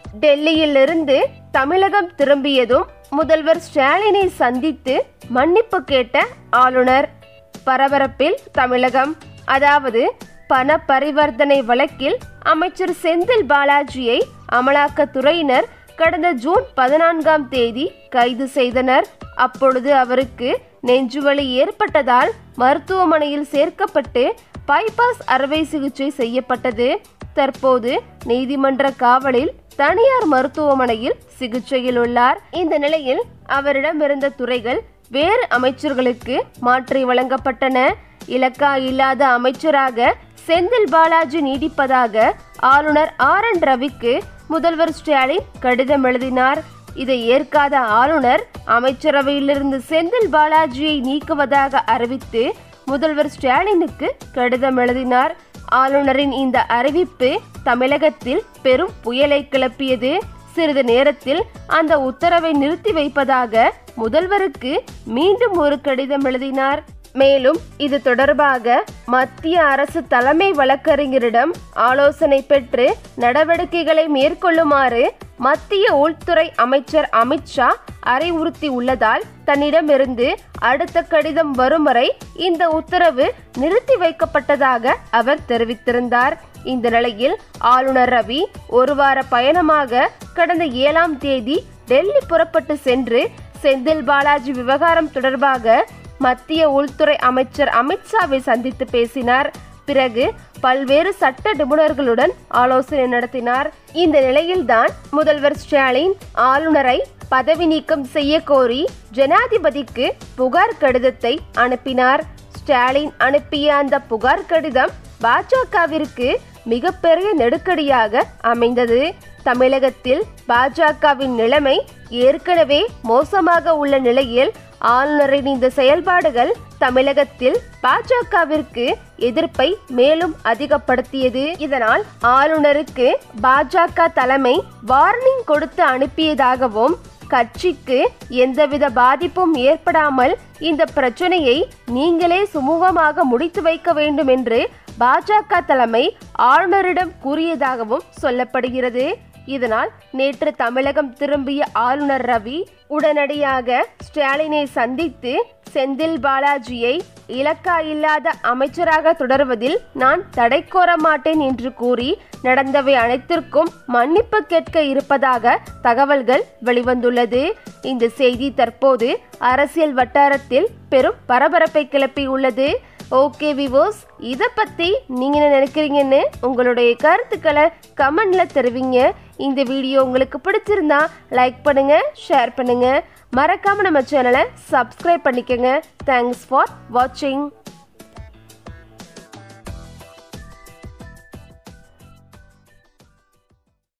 டெல்லியிலிருந்து தமிழகம் திரும்பியதும் முதல்வர் ஸ்டாலினை சந்தித்து மன்னிப்பு கேட்ட ஆளுநர். பரபரப்பில் தமிழகம். அதாவது பண பரிவர்த்தனை வழக்கில் அமைச்சர் செந்தில் பாலாஜியை அமலாக்கத்துறையினர் கடந்த ஜூன் 14ஆம் தேதி கைது செய்தனர். அப்பொழுது அவருக்கு நெஞ்சுவலி ஏற்பட்டதால் மருத்துவமனையில் சேர்க்கப்பட்டு பைபாஸ் அறுவை சிகிச்சை செய்யப்பட்டது. தற்போது நீதிமன்ற காவலில் தனியார் மருத்துவமனையில் சிகிச்சையில் உள்ளார். இந்த நிலையில் அவரிடமிருந்த துறைகள் வேறு அமைச்சர்களுக்கு மாற்றி வழங்கப்பட்டன. இலக்கா இல்லாத அமைச்சராக செந்தில் பாலாஜி நீடிப்பதாக ஆளுநர் RN ரவிக்கு முதல்வர் ஸ்டாலின் கடிதம் எழுதினார். இதை ஏற்காத ஆளுநர் அமைச்சரவையிலிருந்து செந்தில் பாலாஜியை நீக்குவதாக அறிவித்து முதல்வர் ஸ்டாலினுக்கு கடிதம் எழுதினார். ஆளுநரின் இந்த அறிவிப்பு தமிழகத்தில் பெரும் புயலை கிளப்பியது. சிறிது நேரத்தில் அந்த உத்தரவை நிறுத்தி வைப்பதாக முதல்வருக்கு மீண்டும் ஒரு கடிதம் எழுதினார். மேலும் இது தொடர்பாக மத்திய அரசு தலைமை வழக்கறிஞரிடம் ஆலோசனை பெற்று நடவடிக்கைகளை மேற்கொள்ளுமாறு மத்திய உள்துறை அமைச்சர் அமித்ஷா அறிவுறுத்தி உள்ளதால் தன்னிடமிருந்து அடுத்த கடிதம் வரும் வரை இந்த உத்தரவு நிறுத்தி வைக்கப்பட்டதாக அவர் தெரிவித்திருந்தார். இந்த நிலையில் ஆளுநர் ரவி ஒரு வார பயணமாக கடந்த 7ஆம் தேதி டெல்லி புறப்பட்டு சென்று செந்தில் பாலாஜி விவகாரம் தொடர்பாக மத்திய உள்துறை அமைச்சர் அமித்ஷாவை சந்தித்து பேசினார். பிறகு பல்வேறு சட்ட நிபுணர்களுடன் ஆலோசனை நடத்தினார். இந்த நிலையில்தான் முதல்வர் ஸ்டாலின் ஆளுநரை பதவி நீக்கம் செய்ய கோரி ஜனாதிபதிக்கு புகார் கடிதத்தை அனுப்பினார். ஸ்டாலின் அனுப்பிய அந்த புகார் கடிதம் பாஜகவிற்கு மிகப்பெரிய நெருக்கடியாக அமைந்தது. தமிழகத்தில் பாஜகவின் நிலைமை ஏற்கனவே மோசமாக உள்ள நிலையில் ஆளுநரின் இந்த செயல்பாடுகள் தமிழகத்தில் பாஜகவிற்கு எதிர்ப்பை மேலும் அதிகப்படுத்தியது. இதனால் ஆளுநருக்கு பாஜக தலைமை வார்னிங் கொடுத்து அனுப்பியதாகவும் கட்சிக்கு எந்தவித பாதிப்பும் ஏற்படாமல் இந்த பிரச்சனையை நீங்களே சுமூகமாக முடித்து வைக்க வேண்டும் என்று பாஜக தலைமை ஆளுநரிடம் கூறியதாகவும் சொல்லப்படுகிறது. இதனால் நேற்று தமிழகம் திரும்பிய ஆளுநர் ரவி உடனடியாக ஸ்டாலினை சந்தித்து செந்தில் பாலாஜியை இலக்கா இல்லாத அமைச்சராக தொடர்வதில் நான் தடை கோர மாட்டேன் என்று கூறி நடந்தவை அனைத்திற்கும் மன்னிப்பு கேட்க இருப்பதாக தகவல்கள் வெளிவந்துள்ளது. இந்த செய்தி தற்போது அரசியல் வட்டாரத்தில் பெரும் பரபரப்பை கிளப்பியுள்ளது. ஓகே விவோஸ், இதை பற்றி நீங்கள் என்ன நினைக்கிறீங்கன்னு உங்களுடைய கருத்துக்களை கமெண்ட்ல தெரிவிங்க. இந்த வீடியோ உங்களுக்கு பிடிச்சிருந்தா லைக் பண்ணுங்க, ஷேர் பண்ணுங்க, மறக்காம நம்ம சேனலை சப்ஸ்கிரைப் பண்ணிக்கங்க. தேங்க்ஸ் ஃபார் வாட்சிங்.